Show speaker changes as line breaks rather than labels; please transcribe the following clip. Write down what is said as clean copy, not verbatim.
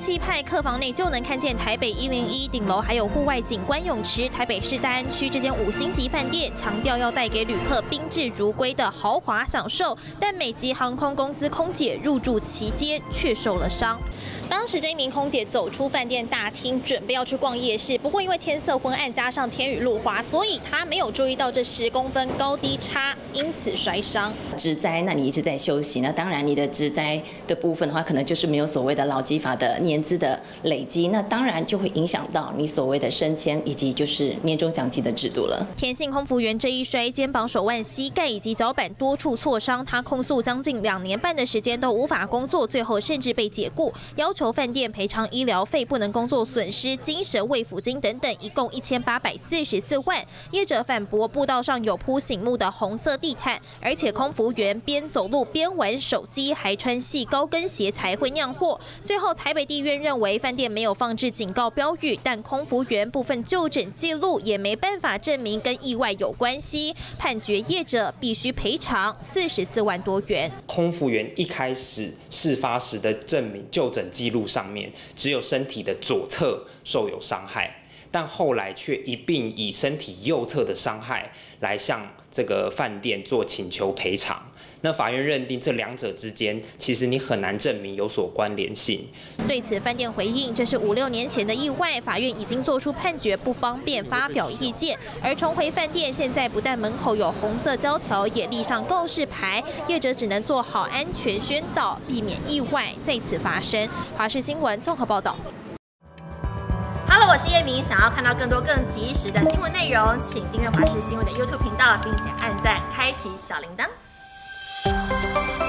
气派，客房内就能看见台北101顶楼，还有户外景观泳池。台北市大安区这间5星级饭店强调要带给旅客宾至如归的豪华享受，但美籍航空公司空姐入住期间却受了伤。当时这一名空姐走出饭店大厅，准备要去逛夜市，不过因为天色昏暗，加上天雨路滑，所以她没有注意到这10公分高低差，因此摔伤。
职灾，那你一直在休息，那当然你的职灾的部分的话，可能就是没有所谓的劳基法的年资的累积，那当然就会影响到你所谓的升迁以及就是年终奖金的制度了。
田姓空服员这一摔，肩膀、手腕、膝盖以及脚板多处挫伤，他控诉将近2年半的时间都无法工作，最后甚至被解雇，要求饭店赔偿医疗费、不能工作损失、精神慰抚金等等，一共1844万。业者反驳，步道上有铺醒目的红色地毯，而且空服员边走路边玩手机，还穿细高跟鞋才会酿祸。最后，台北地院认为饭店没有放置警告标语，但空服员部分就诊记录也没办法证明跟意外有关系，判决业者必须赔偿44万多元。
空服员一开始事发时的证明就诊记录上面只有身体的左侧受有伤害，但后来却一并以身体右侧的伤害来向这个饭店做请求赔偿。那法院认定这2者之间，其实你很难证明有所关联性。
对此，饭店回应，这是5、6年前的意外，法院已经做出判决，不方便发表意见。而重回饭店，现在不但门口有红色胶条，也立上告示牌，业者只能做好安全宣导，避免意外再次发生。华视新闻综合报道。
Hello， 我是叶明。想要看到更多更及时的新闻内容，请订阅华视新闻的 YouTube 频道，并且按赞、开启小铃铛。